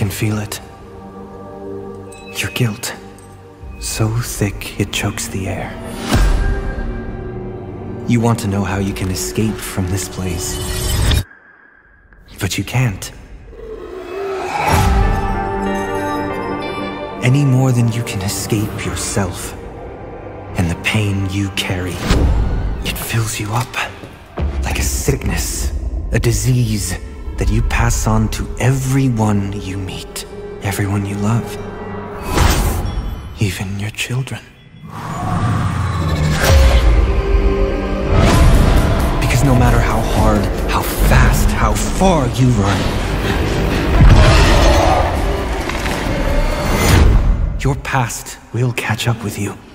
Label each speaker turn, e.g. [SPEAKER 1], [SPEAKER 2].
[SPEAKER 1] can feel it. Your guilt, so thick it chokes the air. You want to know how you can escape from this place, but you can't. Any more than you can escape yourself and the pain you carry. It fills you up like a sickness, a disease that you pass on to everyone you meet, everyone you love, even your children. Because no matter how hard, how fast, how far you run, your past will catch up with you.